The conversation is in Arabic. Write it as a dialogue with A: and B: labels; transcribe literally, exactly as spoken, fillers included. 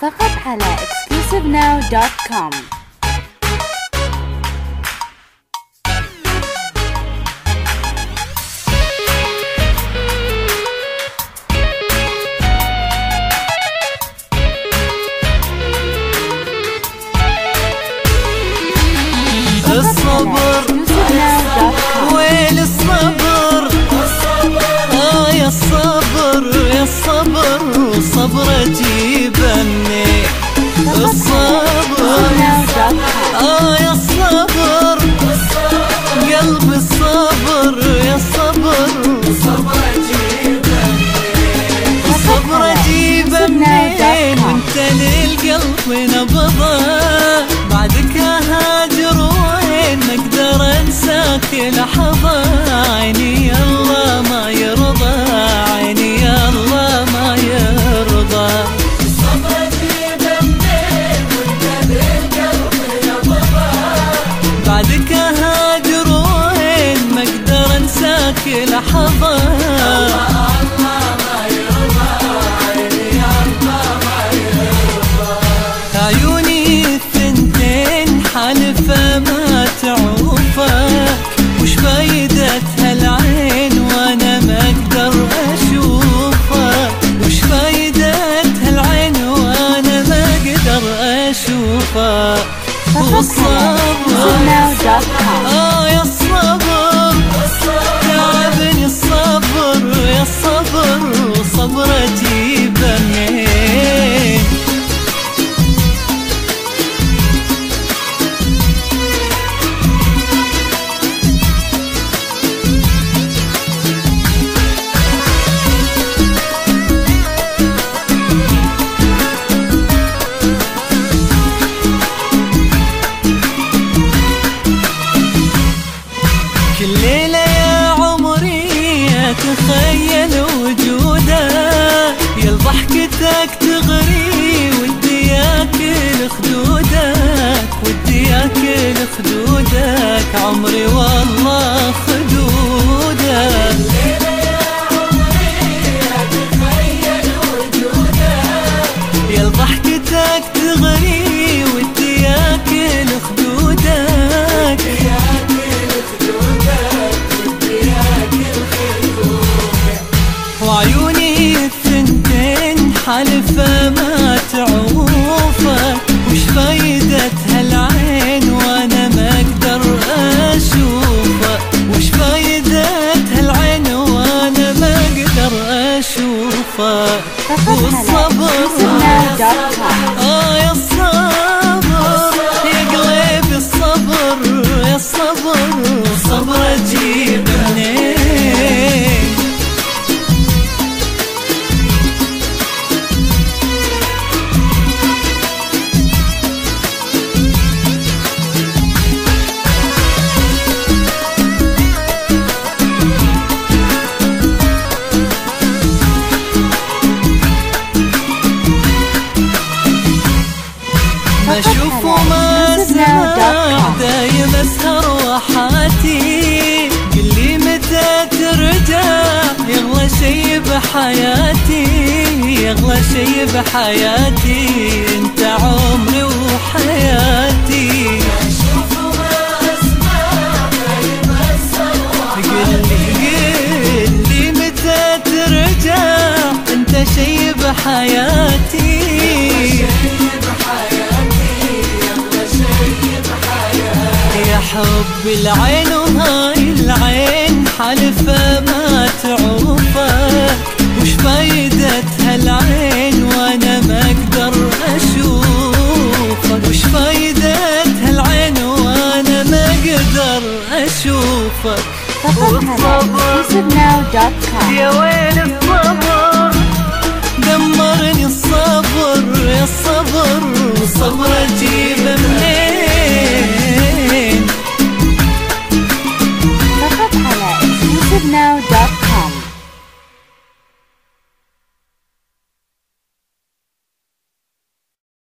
A: فقط على exclusive now dot com.
B: الصبر ويل الصبر آه يا الصبر يا الصبر صبر جيبني الصبر آه يا الصبر قلبي الصبر يا الصبر صبر جيبني صبر جيبني وانت للقلب نبضه بعدك هاجر ما اقدر انساك لحظة عيني الله ما يرضى عيني الله ما يرضى الصبر جيبني وانت بالقلب نبضه بعدك هاجر ما اقدر انساك لحظة الله الله ما يرضى عيني الله ما يرضى عيوني الثنتين حالفة ما تعوفك وش فايدة هالعين وانا ما اقدر اشوفك وش فايدة هالعين وانا ما اقدر اشوفك والصبر اه يا الصبر تعبني الصبر يا الصبر صبر جيبني تخيل وجودك يا ضحكتك تغري ودي ياكل خدودك ودي ياكل خدودك عمري والله خدودك تخيل وجودك يا ضحكتك تغري ودي ياكل خدودك وعيوني الثنتين حالفة ما تعوفك وش فايدة هالعين وانا ما اقدر اشوفك وش فايدة هالعين وانا ما اقدر اشوفك والصبر اه يا الصبر يا قلبي الصبر يا الصبر صبر جيبني اشوف وما اسمع دايم اسهر وحاتي قلي متى ترجع يغلى شي بحياتي يغلى شي بحياتي انت عمري وحياتي اشوف وما اسمع دايم اسهر وحاتي قلي متى ترجع انت شي بحياتي يا حب العين وهاي العين حالفة ما تعوفك وش فايدة هالعين وانا ما اقدر اشوفك وش فايدة هالعين وانا ما اقدر اشوفك
A: والصبر
B: يا ويل الصبر دمرني الصبر يا الصبر صبر جيب منين